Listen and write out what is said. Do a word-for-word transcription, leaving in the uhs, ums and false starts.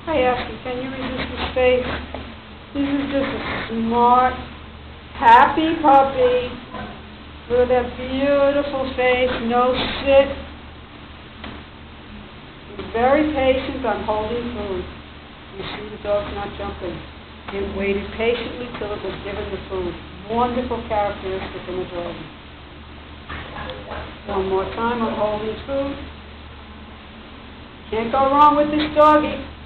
I ask you, can you resist his face? This is just a smart, happy puppy with a beautiful face, no sit. He's very patient. I'm holding food. You see the dog's not jumping. He waited patiently till it was given the food. Wonderful characteristic in a dog. One more time, I'm holding food. Can't go wrong with this doggie.